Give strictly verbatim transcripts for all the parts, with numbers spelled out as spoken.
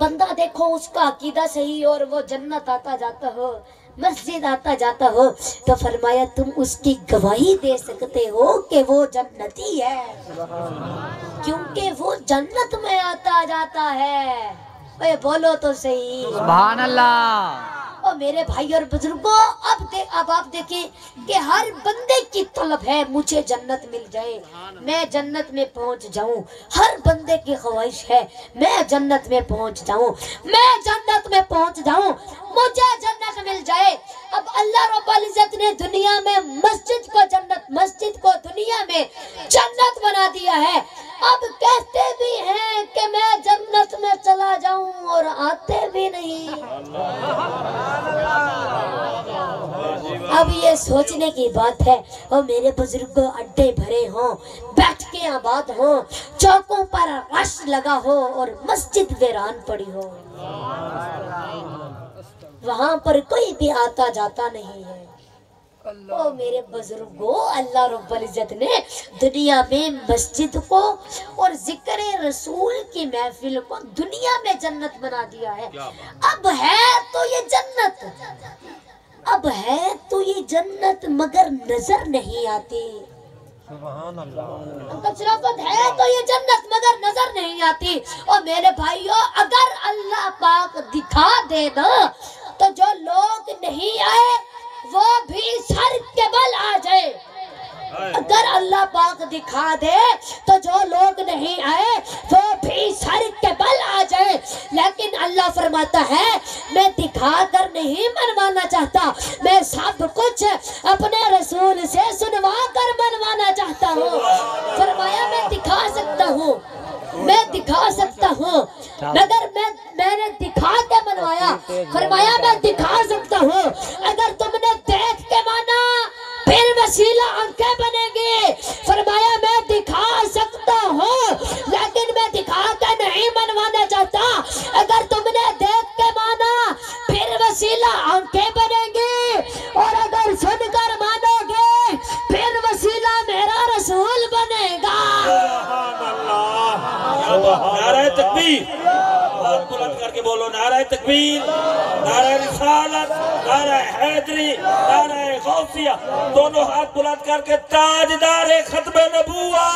बंदा देखो उसका अकीदा सही और वो जन्नत आता जाता हो, मस्जिद आता जाता हो, तो फरमाया तुम उसकी गवाही दे सकते हो कि वो जन्नती है, क्योंकि वो जन्नत में आता जाता है। ओए बोलो तो सही सुभान अल्लाह। और मेरे भाई और बुजुर्गों, अब दे अब आप देखिए कि हर बंदे की तलब है मुझे जन्नत मिल जाए, मैं जन्नत में पहुंच जाऊं। हर बंदे की ख्वाहिश है मैं जन्नत में पहुंच जाऊं, मैं जन्नत में पहुंच जाऊं, मुझे जन्नत मिल जाए। अब अल्लाह रब्बुल इज्जत ने दुनिया में मस्जिद को जन्नत, मस्जिद को दुनिया में जन्नत बना दिया है। अब कहते भी हैं कि मैं जन्नत में चला जाऊं और आते भी नहीं। अब ये सोचने की बात है। और मेरे बुजुर्गों, अड्डे भरे हों, बैठ के आबाद हो, चौकों पर रश लगा हो और मस्जिद वीरान पड़ी हो, वहां पर कोई भी आता जाता नहीं है। ओ मेरे बुजुर्गों, अल्लाह रब्बुल इज्जत ने दुनिया में मस्जिद को और जिक्र रसूल की महफिल को दुनिया में जन्नत बना दिया है। अब है तो ये जन्नत, अब है तो ये जन्नत मगर नजर नहीं आती। शराफत है तो ये जन्नत मगर नजर नहीं आती। और मेरे भाइयों, अगर अल्लाह पाक दिखा दे ना तो जो लोग नहीं आए वो भी सर के बल आ जाए। अगर अल्लाह पाक दिखा दे तो जो लोग नहीं आए वो भी सर के बल आ जाए। लेकिन अल्लाह फरमाता है मैं दिखा कर नहीं मनवाना चाहता, मैं सब कुछ अपने रसूल से सुनवा कर मनवाना चाहता हूँ। फरमाया मैं दिखा सकता हूँ, मैं दिखा सकता हूँ, मगर मैं मैंने दिखा के मनवाया। फरमाया मैं दिखा सकता हूँ, अगर तुमने देख के माना फिर वसीला आंखें बनेगी। फरमाया मैं दिखा सकता हूँ, लेकिन मैं दिखा के नहीं मनवाना चाहता। अगर तुमने देख के माना फिर वसीला आंखें बनेगी, और अगर सुनकर मानोगे फिर वसीला मेरा रसूल बनेगा। नारे तकबीर, हाथ बुलंद करके बोलो नारे तकबीर, नारे रिसालत, नारे हैदरी, नारे गौसिया, दोनों हाथ बुलंद करके ताजदार खत्मे नबूवा।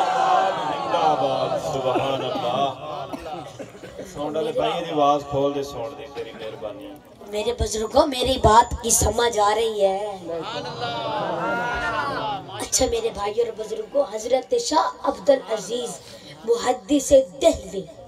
सुभान अल्लाह। सुन ले भाई दी आवाज खोल दे, सुन दे, तेरी मेहरबानी। मेरे बुजुर्गों, मेरी बात की समझ आ रही है? अच्छा मेरे भाइयों और बुजुर्गों, हजरत शाह अब्दुल अजीज मुहद्दिस देहलवी